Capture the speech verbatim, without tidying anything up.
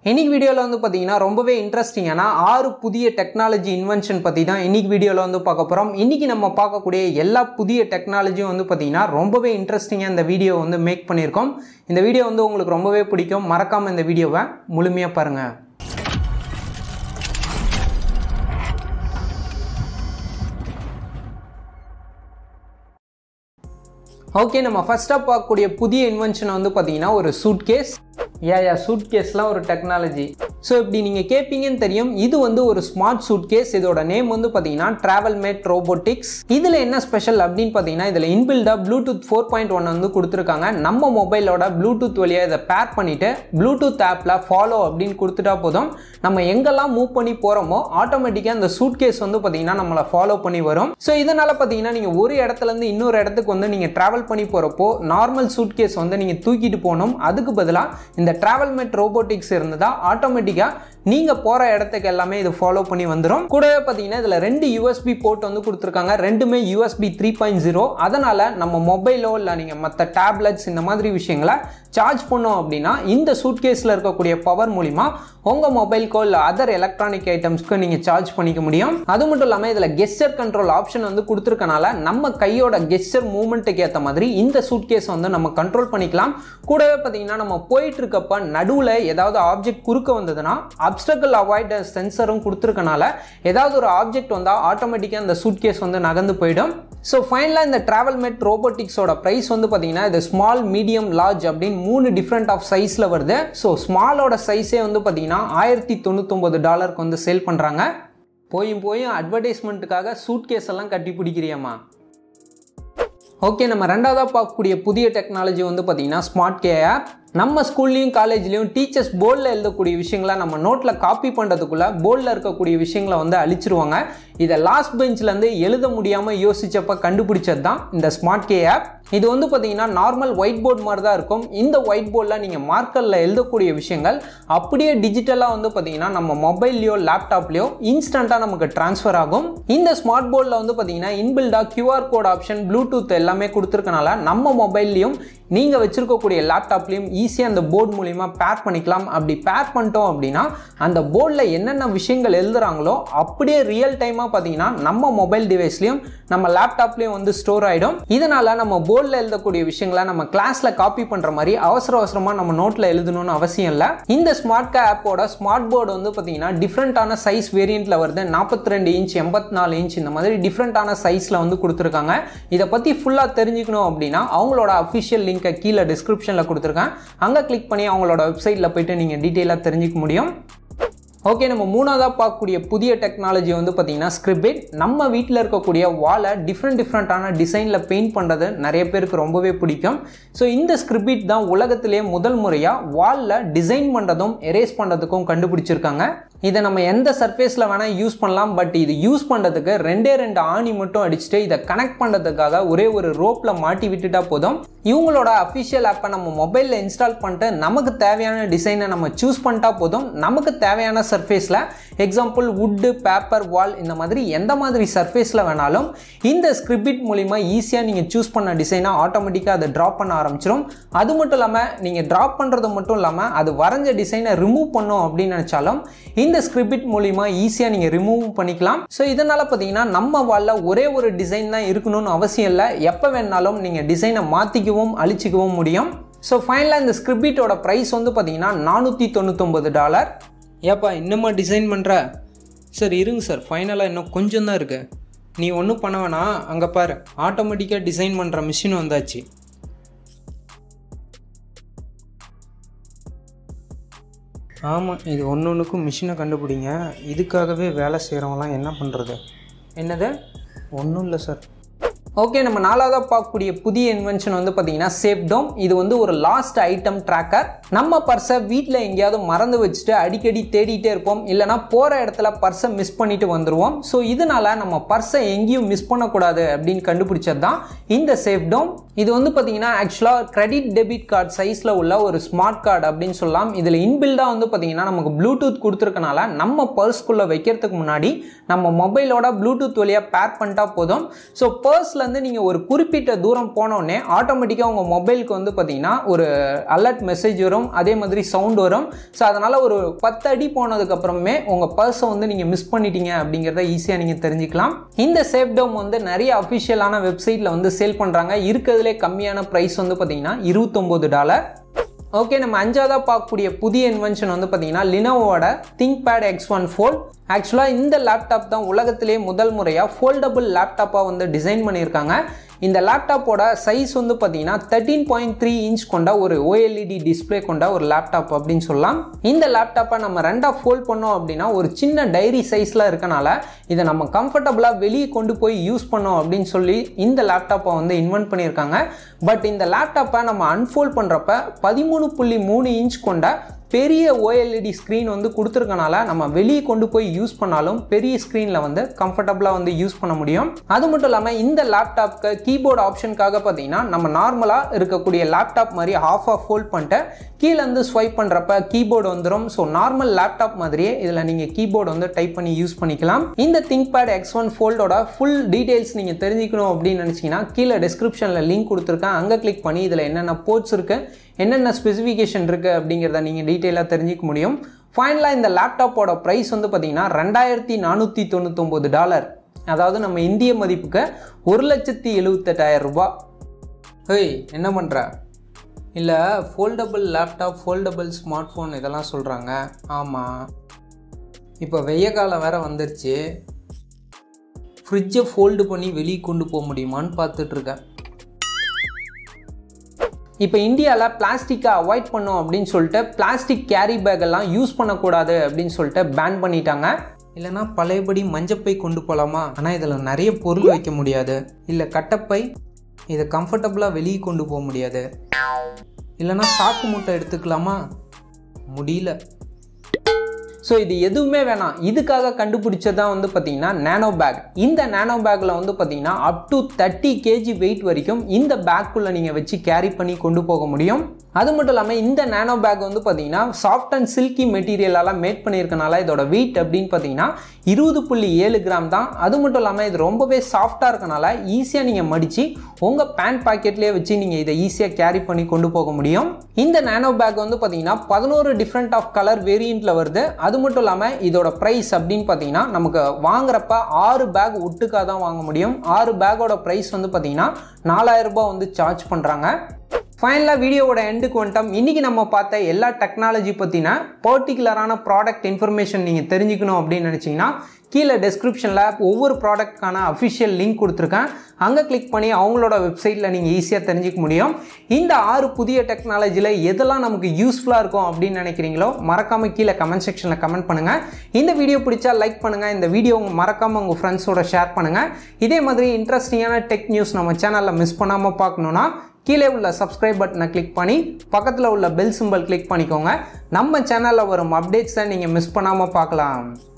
இன்னைக்கு வீடியோல வந்து பாத்தீங்கன்னா ரொம்பவே இன்ட்ரெஸ்டிங்கான ஆறு புதிய டெக்னாலஜி இன்வென்ஷன் பத்தி தான் இன்னைக்கு வீடியோல வந்து பார்க்க போறோம். இன்னைக்கு நம்ம பார்க்கக்கூடிய எல்லா புதிய டெக்னாலஜியும் வந்து பாத்தீங்கன்னா ரொம்பவே இன்ட்ரெஸ்டிங்கா இந்த வீடியோ வந்து மேக் பண்ணியிருக்கோம். இந்த வீடியோ வந்து உங்களுக்கு ரொம்பவே பிடிக்கும். மறக்காம இந்த வீடியோவை முழுமையா பாருங்க. ஓகே, நம்ம ஃபர்ஸ்டா பார்க்கக்கூடிய புதிய இன்வென்ஷன் வந்து பாத்தீங்கன்னா ஒரு சூட்கேஸ். யா யா சூட்கேஸ்லாம் ஒரு டெக்னாலஜி. ஸோ இப்படி நீங்கள் கேட்பீங்கன்னு தெரியும். இது வந்து ஒரு ஸ்மார்ட் சூட்கேஸ். இதோட நேம் வந்து பார்த்தீங்கன்னா டிராவல்மேட் ரோபோட்டிக்ஸ். இதில் என்ன ஸ்பெஷல் அப்படின்னு பார்த்தீங்கன்னா இதில் இன்பில்டாக ப்ளூடூத் ஃபோர் பாயிண்ட் ஒன் வந்து கொடுத்துருக்காங்க. நம்ம மொபைலோட ப்ளூடூத் வழியாக இதை பேர் பண்ணிவிட்டு ப்ளூடூத் ஆப்பில் ஃபாலோ அப்படின்னு கொடுத்துட்டா போதும். நம்ம எங்கெல்லாம் மூவ் பண்ணி போகிறோமோ ஆட்டோமேட்டிக்காக அந்த சூட்கேஸ் வந்து பார்த்தீங்கன்னா நம்மளை ஃபாலோ பண்ணி வரும். ஸோ இதனால் பார்த்தீங்கன்னா நீங்கள் ஒரு இடத்துலேருந்து இன்னொரு இடத்துக்கு வந்து நீங்கள் ட்ராவல் பண்ணி போகிறப்போ நார்மல் சூட்கேஸ் வந்து நீங்கள் தூக்கிட்டு போகணும். அதுக்கு பதிலாக இந்த டிராவல்மேட் ரோபோட்டிக்ஸ் இருந்ததா ஆட்டோமேட்டிக்கா நீங்க போற இடத்துக்கு எல்லாமே இது ஃபாலோ பண்ணி வந்துரும். கூடவே பாத்தீங்கன்னா இதுல ரெண்டு யூஎஸ்பி போர்ட் வந்து கொடுத்திருக்காங்க. ரெண்டுமே யூஎஸ்பி த்ரீ பாயிண்ட் ஜீரோ. அதனால நம்ம மொபைலோ இல்ல நீங்க மற்ற டேப்லெட்ஸ் இந்த மாதிரி விஷயங்களை சார்ஜ் பண்ணோம் அப்படின்னா இந்த சூட்கேஸ்ல இருக்கக்கூடிய பவர் மூலிமா உங்க மொபைல்கோ இல்ல அதர் எலக்ட்ரானிக் ஐட்டம்ஸ்க்கு நீங்க சார்ஜ் பண்ணிக்க முடியும். அது மட்டும் இல்லாம இதுல கெஸ்டர் கண்ட்ரோல் ஆப்ஷன் வந்து கொடுத்திருக்கனால நம்ம கையோட கெஸ்டர் மூவ்மெண்ட்டுக்கு ஏற்ற மாதிரி இந்த சூட்கேஸ் வந்து நம்ம கண்ட்ரோல் பண்ணிக்கலாம். கூடவே பாத்தீங்கன்னா நம்ம போயிட்டு இருக்கப்ப நடுவுல ஏதாவது ஆப்ஜெக்ட் குறுக்க வந்ததுன்னா அப்ஸ்டக்கிள் அவாய்ட் சென்சரும் கொடுத்துருக்கனால ஏதாவது ஒரு ஆப்ஜெக்ட் வந்தா ஆட்டோமேட்டிக்கா இந்த சூட்கேஸ் வந்து நகர்ந்து போயிடும். ஸோ ஃபைனலாக இந்த டிராவல்மேட் ரோபோட்டிக்ஸோட ப்ரைஸ் வந்து பார்த்தீங்கன்னா இது ஸ்மால் மீடியம் லார்ஜ் அப்படின்னு மூணு டிஃப்ரெண்ட் ஆஃப் சைஸில் வருது. ஸோ ஸ்மாலோட சைஸே வந்து பார்த்தீங்கன்னா ஆயிரத்தி தொண்ணூத்தொம்பது டாலருக்கு வந்து சேல் பண்ணுறாங்க. போயும் போயும் அட்வர்டைஸ்மெண்ட்டுக்காக சூட்கேஸ் எல்லாம் கட்டி பிடிக்கிறியாமா. ஓகே, நம்ம ரெண்டாவதாக பார்க்கக்கூடிய புதிய டெக்னாலஜி வந்து பார்த்தீங்கன்னா ஸ்மார்ட் கே ஆப். நம்ம ஸ்கூல்லையும் காலேஜ்லையும் டீச்சர்ஸ் போர்டில் எழுதக்கூடிய விஷயங்களை நம்ம நோட்டில் காப்பி பண்ணுறதுக்குள்ள போர்டில் இருக்கக்கூடிய விஷயங்களை வந்து அழிச்சிருவாங்க. இதை லாஸ்ட் பெஞ்ச்லேருந்து எழுத முடியாமல் யோசிச்சப்ப கண்டுபிடிச்சது தான் இந்த ஸ்மார்ட் கே ஆப். இது வந்து பார்த்தீங்கன்னா நார்மல் ஒயிட் போர்டு மாதிரி தான் இருக்கும். இந்த ஒயிட் போர்டில் நீங்கள் மார்க்கரில் எழுதக்கூடிய விஷயங்கள் அப்படியே டிஜிட்டலாக வந்து பார்த்தீங்கன்னா நம்ம மொபைல்லையோ லேப்டாப்லையோ இன்ஸ்டண்ட்டாக நமக்கு ட்ரான்ஸ்ஃபர் ஆகும். இந்த ஸ்மார்ட் போர்டில் வந்து பார்த்தீங்கன்னா இன்பில்டாக கியூஆர் கோட் ஆப்ஷன் ப்ளூடூத் எல்லாமே கொடுத்துருக்கனால நம்ம மொபைல்லையும் நீங்கள் வச்சிருக்கக்கூடிய லேப்டாப்லையும் ஈஸியாக அந்த போர்டு மூலிமா பேர் பண்ணிக்கலாம். அப்படி பேர் பண்ணிட்டோம் அப்படின்னா அந்த போர்டில் என்னென்ன விஷயங்கள் எழுதுறாங்களோ அப்படியே ரியல் டைமாக பார்த்தீங்கன்னா நம்ம மொபைல் டிவைஸ்லையும் நம்ம லேப்டாப்லையும் வந்து ஸ்டோர் ஆகிடும். இதனால நம்ம போர்டில் எழுதக்கூடிய விஷயங்களை நம்ம கிளாஸில் காப்பி பண்ணுற மாதிரி அவசர அவசரமாக நம்ம நோட்டில் எழுதணும்னு அவசியம் இல்லை. இந்த ஸ்மார்ட் கே ஆப்போட ஸ்மார்ட் போர்டு வந்து பார்த்தீங்கன்னா டிஃப்ரெண்ட்டான சைஸ் வேரியண்ட்டில் வருது. நாற்பத்தி ரெண்டு இன்ச் எண்பத்தி நாலு இன்ச் இந்த மாதிரி டிஃப்ரெண்ட்டான சைஸில் வந்து கொடுத்துருக்காங்க. இதை பற்றி ஃபுல்லாக தெரிஞ்சுக்கணும் அப்படின்னா அவங்களோட அஃபிஷியல் லிங்க் கீழே டிஸ்கிரிப்ஷனில் கொடுத்துருக்கேன். அங்கே கிளிக் பண்ணி அவங்களோட வெப்சைட்டில் போயிட்டு நீங்கள் டீட்டெயிலாக தெரிஞ்சுக்க முடியும். ஓகே, நம்ம மூணாவதாக பார்க்கக்கூடிய புதிய டெக்னாலஜி வந்து பார்த்தீங்கன்னா ஸ்கிரிபிட். நம்ம வீட்டில் இருக்கக்கூடிய வாலை டிஃப்ரெண்ட் டிஃப்ரெண்ட்டான டிசைனில் பெயிண்ட் பண்ணுறது நிறைய பேருக்கு ரொம்பவே பிடிக்கும். ஸோ இந்த ஸ்கிரிபிட் தான் உலகத்திலேயே முதல் முறையாக வாலில் டிசைன் பண்ணுறதும் எரேஸ் பண்ணுறதுக்கும் கண்டுபிடிச்சிருக்காங்க. இதை நம்ம எந்த சர்ஃபேஸில் வேணால் யூஸ் பண்ணலாம். பட் இது யூஸ் பண்ணுறதுக்கு ரெண்டே ரெண்டு ஆணி மட்டும் அடிச்சுட்டு இதை கனெக்ட் பண்ணுறதுக்காக ஒரே ஒரு ரோப்பில் மாட்டி விட்டுட்டா போதும். இவங்களோட அஃபிஷியல் ஆப்பை நம்ம மொபைலில் இன்ஸ்டால் பண்ணிட்டு நமக்கு தேவையான டிசைனை நம்ம சூஸ் பண்ணிட்டா போதும். நமக்கு தேவையான சர்ஃபேஸில் எக்ஸாம்பிள் வுட்டு, பேப்பர், வால் இந்த மாதிரி எந்த மாதிரி சர்ஃபேஸில் வேணாலும் இந்த ஸ்கிரிபிட் மூலிமா ஈஸியாக நீங்கள் சூஸ் பண்ண டிசைனை ஆட்டோமேட்டிக்காக அதை ட்ராப் பண்ண ஆரம்பிச்சிடும். அது மட்டும் இல்லாமல் நீங்கள் ட்ராப் பண்ணுறது மட்டும் இல்லாமல் அது வரைஞ்ச டிசைனை ரிமூவ் பண்ணோம் அப்படின்னு நினச்சாலும் இந்த ஸ்கிரிபிட் மூலிமா ஈஸியாக நீங்கள் ரிமூவ் பண்ணிக்கலாம். ஸோ இதனால் பார்த்தீங்கன்னா நம்ம வாலில் ஒரே ஒரு டிசைன் தான் இருக்கணும்னு அவசியம் இல்லை. எப்போ வேணாலும் நீங்கள் டிசைனை மாற்றிக்கவும் அழிச்சிக்கவும் முடியும். ஸோ ஃபைனலாக இந்த ஸ்கிரிபிட்டோட ப்ரைஸ் வந்து பார்த்தீங்கன்னா நானூற்றி தொண்ணூத்தொம்பது டாலர். ஏப்பா இன்னுமா டிசைன் பண்ணுற? சார் இருங்க சார், ஃபைனலாக இன்னும் கொஞ்சம் தான் இருக்குது. நீ ஒன்றும் பண்ண வேணாம், அங்கே பாரு ஆட்டோமேட்டிக்காக டிசைன் பண்ணுற மிஷின் வந்தாச்சு. ஆமாம், இது ஒன்று ஒன்றுக்கும் மிஷினை கண்டுபிடிங்க. இதுக்காகவே வேலை செய்கிறவங்களாம் என்ன பண்ணுறது? என்னது? ஒன்றும் இல்லை சார். ஓகே, நம்ம நாலாவதாக பார்க்கக்கூடிய புதிய இன்வென்ஷன் வந்து பார்த்தீங்கன்னா சேஃப் டோம். இது வந்து ஒரு லாஸ்ட் ஐட்டம் ட்ராக்கர். நம்ம பர்ஸை வீட்டில் எங்கேயாவது மறந்து வச்சுட்டு அடிக்கடி தேடிட்டே இருப்போம். இல்லைனா போகிற இடத்துல பர்ஸை மிஸ் பண்ணிட்டு வந்துடுவோம். ஸோ இதனால நம்ம பர்ஸை எங்கேயும் மிஸ் பண்ணக்கூடாது அப்படின்னு கண்டுபிடிச்சது தான் இந்த சேஃப் டோம். இது வந்து பார்த்தீங்கன்னா ஆக்சுவலாக கிரெடிட் டெபிட் கார்டு சைஸில் உள்ள ஒரு ஸ்மார்ட் கார்டு அப்படின்னு சொல்லலாம். இதில் இன்பில்டாக வந்து பார்த்தீங்கன்னா நமக்கு ப்ளூடூத் கொடுத்துருக்கனால நம்ம பர்ஸ்குள்ளே வைக்கிறதுக்கு முன்னாடி நம்ம மொபைலோட ப்ளூடூத் வழியாக பேர் பண்ணிட்டா போதும். ஸோ பர்ஸில் பக்கத்துலேருந்து நீங்கள் ஒரு குறிப்பிட்ட தூரம் போனோடனே ஆட்டோமேட்டிக்காக உங்கள் மொபைலுக்கு வந்து பார்த்தீங்கன்னா ஒரு அலர்ட் மெசேஜ் வரும், அதே மாதிரி சவுண்ட் வரும். ஸோ அதனால் ஒரு பத்து அடி போனதுக்கப்புறமே உங்கள் பர்ஸை வந்து நீங்கள் மிஸ் பண்ணிட்டீங்க அப்படிங்கிறத ஈஸியாக நீங்கள் தெரிஞ்சுக்கலாம். இந்த சேஃப் டோம் வந்து நிறைய அஃபிஷியலான வெப்சைட்டில் வந்து சேல் பண்ணுறாங்க. இருக்கிறதுலே கம்மியான ப்ரைஸ் வந்து பார்த்தீங்கன்னா இருபத்தொம்போது டாலர். ஓகே, நம்ம அஞ்சாவதாக பார்க்கக்கூடிய புதிய இன்வென்ஷன் வந்து பார்த்தீங்கன்னா லினோவோட திங்க்பேட் எக்ஸ் ஒன் ஃபோல்ட். ஆக்சுவலாக இந்த லேப்டாப் தான் உலகத்திலே முதல் முறையாக ஃபோல்டபுள் லேப்டாப்பாக வந்து டிசைன் பண்ணியிருக்காங்க. இந்த லேப்டாப்போட சைஸ் வந்து பார்த்தீங்கன்னா தேர்ட்டீன் பாயிண்ட் த்ரீ இன்ச் கொண்ட ஒரு ஓஎல்இடி டிஸ்பிளே கொண்ட ஒரு லேப்டாப் அப்படின்னு சொல்லலாம். இந்த லேப்டாப்பை நம்ம ரெண்டாக ஃபோல்ட் பண்ணோம் அப்படின்னா ஒரு சின்ன டைரி சைஸில் இருக்கனால இதை நம்ம கம்ஃபர்டபுளாக வெளியே கொண்டு போய் யூஸ் பண்ணோம் அப்படின்னு சொல்லி இந்த லேப்டாப்பை வந்து இன்வென்ட் பண்ணியிருக்காங்க. பட் இந்த லேப்டாப்பை நம்ம அன்ஃபோல்ட் பண்ணுறப்ப பதிமூணு புள்ளி மூணு இன்ச் கொண்ட பெரிய ஓஎல்இடி ஸ்க்ரீன் வந்து கொடுத்துருக்கனால நம்ம வெளியே கொண்டு போய் யூஸ் பண்ணாலும் பெரிய ஸ்க்ரீனில் வந்து கம்ஃபர்டபுளாக வந்து யூஸ் பண்ண முடியும். அது மட்டும் இல்லாமல் இந்த லேப்டாப்க்கு கீபோர்டு ஆப்ஷனுக்காக பார்த்தீங்கன்னா நம்ம நார்மலாக இருக்கக்கூடிய லேப்டாப் மாதிரி ஆஃப் ஆஃப் ஃபோல்ட் பண்ணிட்டு கீழேருந்து ஸ்வைப் பண்ணுறப்ப கீபோர்டு வந்துடும். ஸோ நார்மல் லேப்டாப் மாதிரியே இதில் நீங்கள் கீபோர்டு வந்து டைப் பண்ணி யூஸ் பண்ணிக்கலாம். இந்த திங்க்பேட் எக்ஸ் ஒன் ஃபோல்டோட ஃபுல் டீடைல்ஸ் நீங்கள் தெரிஞ்சுக்கணும் அப்படின்னு நினச்சிங்கன்னா கீழே டிஸ்கிரிப்ஷனில் லிங்க் கொடுத்துருக்கேன். அங்கே கிளிக் பண்ணி இதில் என்னென்ன போர்ட்ஸ் இருக்குது, என்னென்ன ஸ்பெசிஃபிகேஷன் இருக்குது அப்படிங்கிறத நீங்கள் டீட்டெயிலாக தெரிஞ்சிக்க முடியும். ஃபைனலாக இந்த லேப்டாப்போட ப்ரைஸ் வந்து பார்த்தீங்கன்னா ரெண்டாயிரத்தி நானூற்றி தொண்ணூத்தொம்பது டாலர், அதாவது நம்ம இந்திய மதிப்புக்கு ஒரு லட்சத்தி எழுபத்தெட்டாயிரம் ரூபா. ஹேய், என்ன பண்ணுற? இல்லை, foldable laptop, foldable smart phone இதெல்லாம் சொல்கிறாங்க. ஆமாம், இப்போ வெய்ய காலம் வேறு வந்துருச்சு. ஃப்ரிட்ஜை ஃபோல்டு பண்ணி வெளியே கொண்டு போக முடியுமான்னு பார்த்துட்ருக்கேன். இப்போ இந்தியாவில் பிளாஸ்டிக்கை அவாய்ட் பண்ணோம் அப்படின்னு சொல்லிட்டு பிளாஸ்டிக் கேரி பேக்கெல்லாம் யூஸ் பண்ணக்கூடாது அப்படின்னு சொல்லிட்டு பேன் பண்ணிட்டாங்க. இல்லைனா பழையபடி மஞ்சப்பை கொண்டு போகலாமா? ஆனால் இதில் நிறைய பொருள் வைக்க முடியாது. இல்லை கட்டப்பை, இதை கம்ஃபர்டபுளாக வெளியே கொண்டு போக முடியாது. இல்லைனா சாக்கு மூட்டை எடுத்துக்கலாமா? முடியல. ஸோ இது எதுவுமே வேணாம். இதுக்காக கண்டுபிடிச்சதான் வந்து பார்த்தீங்கன்னா நேனோ பேக். இந்த நேனோ பேக்கில் வந்து பார்த்தீங்கன்னா up to thirty KG weight வரைக்கும் இந்த பேக்குள்ளே நீங்கள் வச்சு கேரி பண்ணி கொண்டு போக முடியும். அது மட்டும் இல்லாமல் இந்த நேனோ பேக் வந்து பார்த்தீங்கன்னா சாஃப்ட் அண்ட் சில்கி மெட்டீரியலால் மேட் பண்ணியிருக்கனால இதோட வெயிட் அப்படின்னு பார்த்தீங்கன்னா இருபது புள்ளி ஏழு கிராம் தான். அது மட்டும் இல்லாமல் இது ரொம்பவே சாஃப்டாக இருக்கனால ஈஸியாக நீங்கள் மடித்து உங்கள் பேண்ட் பாக்கெட்லேயே வச்சு நீங்கள் இதை ஈஸியாக கேரி பண்ணி கொண்டு போக முடியும். இந்த நேனோ பேக் வந்து பார்த்தீங்கன்னா பதினோரு டிஃப்ரெண்ட் ஆஃப் கலர் வேரியண்ட்டில் வருது. அது மட்டும் இல்லாமல் இதோட ப்ரைஸ் அப்படின்னு பார்த்தீங்கன்னா நமக்கு வாங்குறப்ப ஆறு பேக் ஒட்டுக்காக தான் வாங்க முடியும். ஆறு பேக்கோட ப்ரைஸ் வந்து பார்த்தீங்கன்னா நாலாயிரம் ரூபாய் வந்து சார்ஜ் பண்ணுறாங்க. ஃபைனலாக வீடியோவோட எண்டுக்கு வந்துட்டோம். இன்றைக்கி நம்ம பார்த்த எல்லா டெக்னாலஜி பற்றின பர்டிகுலரான ப்ராடக்ட் இன்ஃபர்மேஷன் நீங்கள் தெரிஞ்சுக்கணும் அப்படின்னு நினச்சிங்கன்னா கீழே டிஸ்கிரிப்ஷனில் ஒவ்வொரு ப்ராடக்ட்கான அஃபிஷியல் லிங்க் கொடுத்துருக்கேன். அங்கே கிளிக் பண்ணி அவங்களோட வெப்சைட்டில் நீங்கள் ஈஸியாக தெரிஞ்சிக்க முடியும். இந்த ஆறு புதிய டெக்னாலஜியில் எதெல்லாம் நமக்கு யூஸ்ஃபுல்லாக இருக்கும் அப்படின்னு நினைக்கிறீங்களோ மறக்காமல் கீழே கமெண்ட் செக்ஷனில் கமெண்ட் பண்ணுங்கள். இந்த வீடியோ பிடிச்சா லைக் பண்ணுங்கள். இந்த வீடியோ மறக்காமல் உங்கள் ஃப்ரெண்ட்ஸோட ஷேர் பண்ணுங்கள். இதே மாதிரி இன்ட்ரெஸ்டிங்கான டெக் நியூஸ் நம்ம சேனலில் மிஸ் பண்ணாமல் பார்க்கணுன்னா கீழே உள்ள சப்ஸ்கிரைப் பட்டனை கிளிக் பண்ணி பக்கத்தில் உள்ள பெல் சிம்பல் கிளிக் பண்ணிக்கோங்க. நம்ம சேனலில் வரும் அப்டேட்ஸை நீங்கள் மிஸ் பண்ணாமல் பார்க்கலாம்.